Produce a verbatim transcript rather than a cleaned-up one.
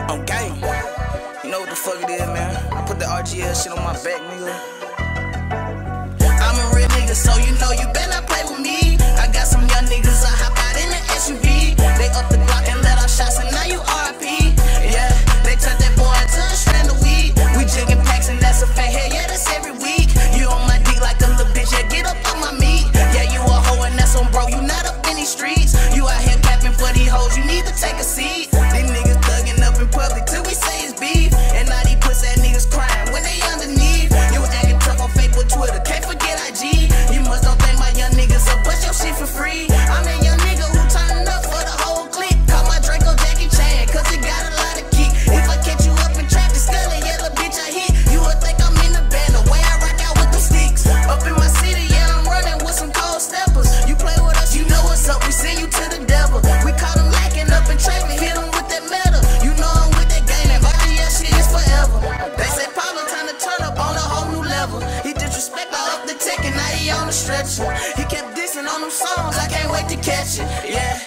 On game. You know what the fuck it is, man. I put the R G L shit on my back, nigga. I'm a real nigga, so you know you better not play with me. I got some young niggas, I hop out in the S U V. They up the block and let off shots, and now you R I P. Yeah, they turned that boy into a strand of weed. We jigging packs, and that's a fact. Hell yeah, that's every week. You on my dick like a little bitch, yeah, get up on my meat. Yeah, you a hoe, and that's on bro, you not up in these streets. You out here capping for these hoes, you need to take a seat. These niggas thugging up in public till we say it's beef. And now these pussy ass niggas crying when they underneath. You acting tough on Facebook, Twitter, can't forget I G. You must don't think my young niggas up, bust your shit for free. I'm a young nigga who turning up for the whole clique. Call my Draco Jackie Chan, cause it got a lot of kick. If I catch you up in traffic, sculling, yeah, little bitch I hit. You would think I'm in the band, the way I rock out with them sticks. Up in my city, yeah, I'm running with some cold steppers. You play with us, you know what's up, we send you to the devil. We caught them lacking up in traffic, hit them with that metal. You know I'm with that game, and R G L shit is forever. They say Pablo time to turn up on a whole new level. He disrespect, I up the tech, and now he on the stretcher. He kept dissing on them songs, I can't wait to catch it, yeah.